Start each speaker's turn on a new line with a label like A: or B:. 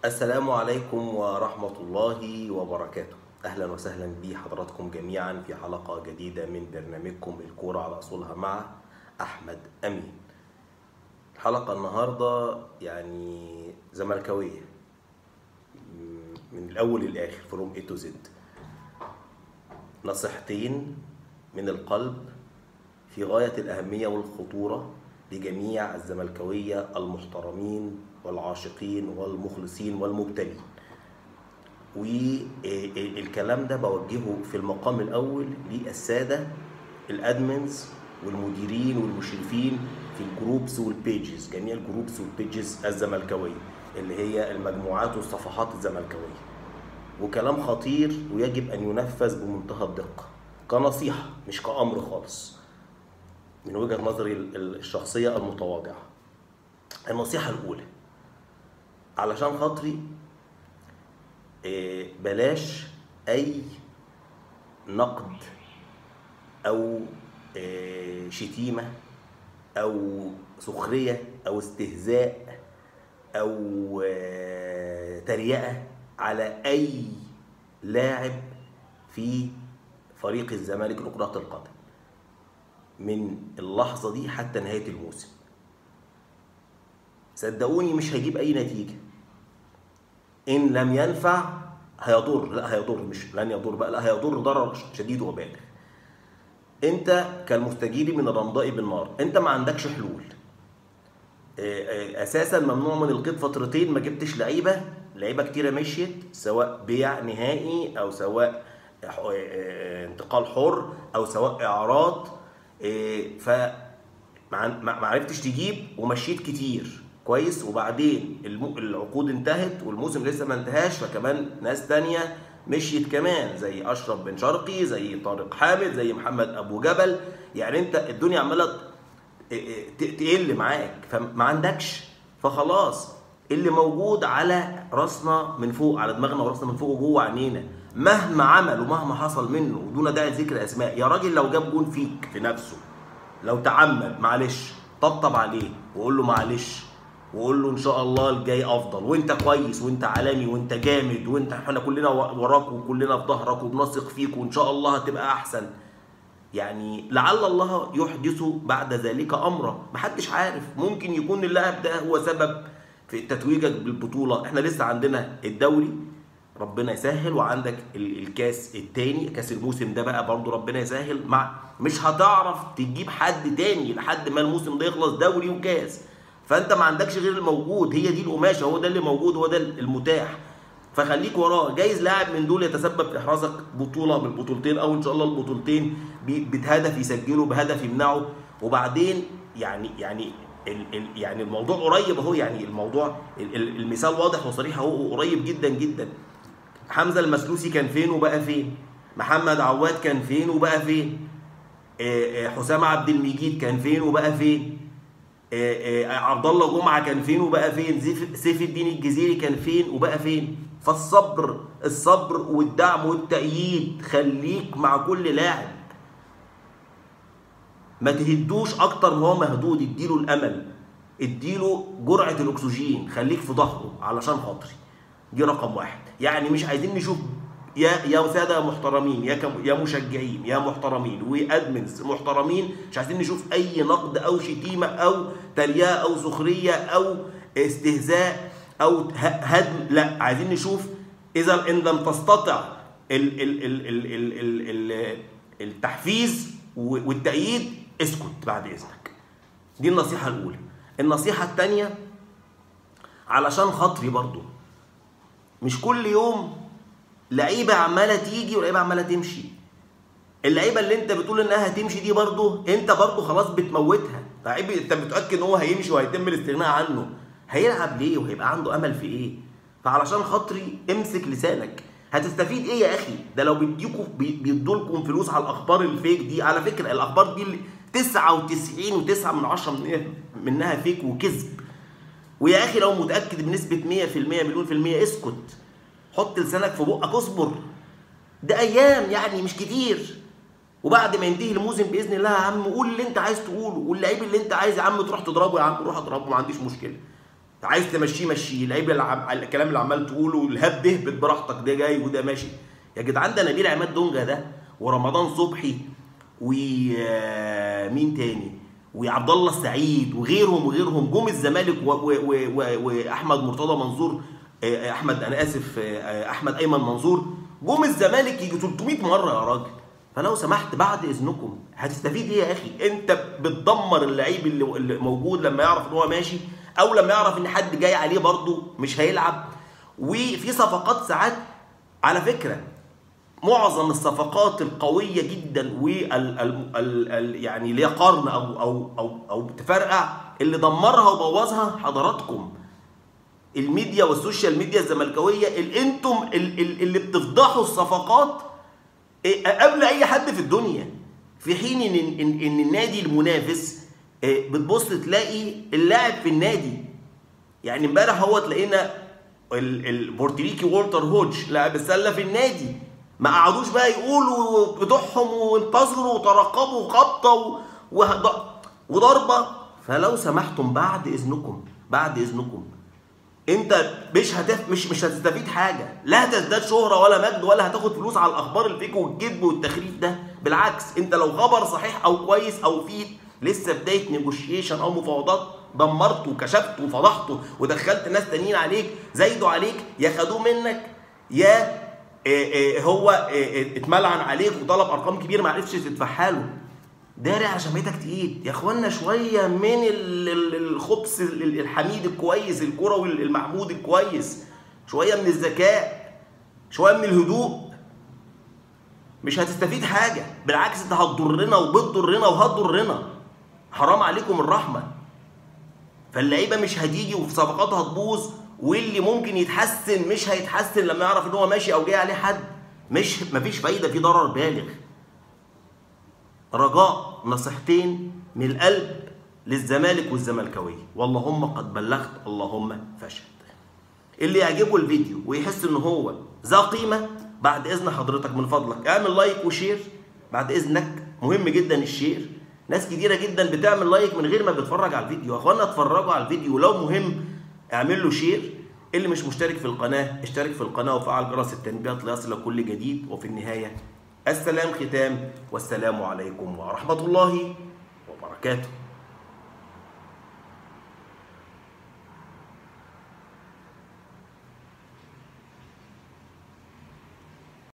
A: السلام عليكم ورحمة الله وبركاته. أهلا وسهلا بحضراتكم جميعا في حلقة جديدة من برنامجكم الكورة على أصولها مع أحمد أمين. الحلقة النهاردة يعني زملكاوية من الأول للآخر from A to Z. نصيحتين من القلب في غاية الأهمية والخطورة لجميع الزملكاوية المحترمين والعاشقين والمخلصين والمبتلين. والكلام ده بوجهه في المقام الأول للسادة الأدمنز والمديرين والمشرفين في الجروبس والبيجز، جميع الجروبس والبيجز الزملكاوية اللي هي المجموعات والصفحات الزملكاوية. وكلام خطير ويجب أن ينفذ بمنتهى الدقة كنصيحة مش كأمر خالص من وجهة نظري الشخصية المتواضعة. النصيحة الأولى علشان خاطري بلاش أي نقد أو شتيمة أو سخرية أو استهزاء أو تريقة على أي لاعب في فريق الزمالك لكرة القدم من اللحظة دي حتى نهاية الموسم. صدقوني مش هيجيب أي نتيجة. إن لم ينفع هيضر، لا هيضر، مش لن يضر بقى، لا هيضر ضرر شديد وبالغ. أنت كالمستجير من الرمضاء بالنار، أنت ما عندكش حلول. أساسا ممنوع من القيد فترتين، ما جبتش لعيبة كتيرة مشيت، سواء بيع نهائي أو سواء انتقال حر أو سواء إعارات. ما عرفتش تجيب ومشيت كتير كويس، وبعدين العقود انتهت والموسم لسه ما انتهاش، فكمان ناس تانية مشيت كمان زي أشرف بن شرقي، زي طارق حامد، زي محمد أبو جبل. يعني انت الدنيا عمالة تقل معاك، فما عندكش، فخلاص اللي موجود على راسنا من فوق، على دماغنا وراسنا من فوق وجوه عينينا، مهما عمل ومهما حصل منه ودون داعي لذكر اسماء. يا راجل لو جاب جون فيك في نفسه، لو تعمد، معلش طبطب عليه وقول له معلش، وقول له ان شاء الله الجاي افضل، وانت كويس وانت عالمي وانت جامد، وانت احنا كلنا وراك وكلنا في ظهرك وبنثق فيك وان شاء الله هتبقى احسن. يعني لعل الله يحدث بعد ذلك امرا، محدش عارف، ممكن يكون اللاعب ده هو سبب في تتويجك بالبطوله. احنا لسه عندنا الدوري ربنا يسهل، وعندك الكاس التاني، كاس الموسم ده بقى برضه ربنا يسهل، مش هتعرف تجيب حد تاني لحد ما الموسم ده يخلص، دوري وكاس. فانت ما عندكش غير الموجود، هي دي القماشه، هو ده اللي موجود، هو ده المتاح، فخليك وراه. جايز لاعب من دول يتسبب في احرازك بطوله من البطولتين، او ان شاء الله البطولتين بهدف يسجله، بهدف يمنعه. وبعدين يعني الموضوع قريب اهو، يعني الموضوع المثال واضح وصريح اهو، قريب جدا جدا. حمزه المسلوسي كان فين وبقى فين؟ محمد عواد كان فين وبقى فين؟ حسام عبد المجيد كان فين وبقى فين؟ عبد الله جمعه كان فين وبقى فين؟ سيف الدين الجزيري كان فين وبقى فين؟ الصبر والدعم والتأييد، خليك مع كل لاعب، ما تهدوش اكتر ما هو مهدود، اديله الامل، اديله جرعه الاكسجين، خليك في ظهره علشان خاطري. دي رقم واحد. يعني مش عايزين نشوف يا ساده محترمين، يا مشجعين يا محترمين وادمنز محترمين، مش عايزين نشوف اي نقد او شتيمه او تريقه او سخريه او استهزاء او هدم. لا، عايزين نشوف اذا ان لم تستطع التحفيز والتأييد، اسكت بعد اذنك. دي النصيحه الاولى. النصيحه الثانيه علشان خاطري برضو، مش كل يوم لعيبه عماله تيجي ولعيبه عماله تمشي. اللعيبه اللي انت بتقول انها هتمشي دي برضو انت برضو خلاص بتموتها. لعيب انت متاكد ان هو هيمشي وهيتم الاستغناء عنه، هيلعب ليه وهيبقى عنده امل في ايه؟ فعلشان خاطري امسك لسانك. هتستفيد ايه يا اخي؟ ده لو بيدولكم فلوس على الاخبار الفيك دي. على فكره الاخبار دي 99.9 منها فيك وكذب. ويا اخي لو متاكد بنسبه 100% مليون في المية، اسكت، حط لسانك في بقك، اصبر، ده ايام يعني مش كتير. وبعد ما ينتهي الموسم باذن الله يا عم قول اللي انت عايز تقوله، واللعيب اللي انت عايز يا عم تروح تضربه، يا عم روح اضربه، ما عنديش مشكله. عايز تمشيه مشيه، العيب الكلام اللي عمال تقوله الهب اهبط براحتك، ده جاي وده ماشي. يا جدعان ده نبيل عماد دونجا ده ورمضان صبحي ومين تاني وعبد الله السعيد وغيرهم جم الزمالك واحمد مرتضى منصور، احمد انا اسف احمد ايمن منصور جم الزمالك يجي 300 مره يا راجل. فلو سمحت بعد اذنكم هتستفيد ايه يا اخي؟ انت بتدمر اللعيب اللي موجود لما يعرف ان هو ماشي، او لما يعرف ان حد جاي عليه برضه مش هيلعب. وفي صفقات ساعات على فكره معظم الصفقات القويه جدا يعني اللي هي قرن او تفرقع اللي دمرها وبوظها حضراتكم الميديا والسوشيال ميديا الزملكاويه، اللي انتم اللي بتفضحوا الصفقات قبل اي حد في الدنيا، في حين ان النادي المنافس بتبص تلاقي اللاعب في النادي. يعني امبارح هو تلاقينا البورتريكي والتر هودج لاعب السله في النادي، ما قعدوش بقى يقولوا بتوعهم وانتظروا وترقبوا خبطه وضربه. فلو سمحتم بعد اذنكم انت مش هتستفيد حاجه، لا هتزداد شهره ولا مجد ولا هتاخد فلوس على الاخبار الفيك والكذب والتخريف ده. بالعكس انت لو خبر صحيح او كويس او في لسه بدايه نيجوشيشن او مفاوضات دمرته وكشفته وفضحته ودخلت ناس تانيين عليك زايدوا عليك، يا خدوه منك يا هو اتملعن عليك وطلب ارقام كبيره ما عرفتش تدفعها له. داري على شمعتك تقيل يا اخوانا، شويه من الخبز الحميد الكويس الكروي المحمود الكويس، شويه من الذكاء، شويه من الهدوء. مش هتستفيد حاجه، بالعكس انت هتضرنا وبتضرنا وهتضرنا. حرام عليكم الرحمه. فاللعيبه مش هتيجي وفي صفقاتها هتبوظ، واللي ممكن يتحسن مش هيتحسن لما يعرف ان هو ماشي او جاي عليه حد. مفيش فايده، في ضرر بالغ. رجاء نصيحتين من القلب للزمالك والزملكاويه، واللهم قد بلغت اللهم فاشهد. اللي يعجبه الفيديو ويحس ان هو ذا قيمه، بعد اذن حضرتك من فضلك اعمل لايك وشير بعد اذنك، مهم جدا الشير. ناس كتيره جدا بتعمل لايك من غير ما بتتفرج على الفيديو. يا اخوانا اتفرجوا على الفيديو، لو مهم اعمل له شير. اللي مش مشترك في القناه اشترك في القناه وفعل جرس التنبيهات ليصلك كل جديد. وفي النهايه السلام ختام، والسلام عليكم ورحمه الله وبركاته.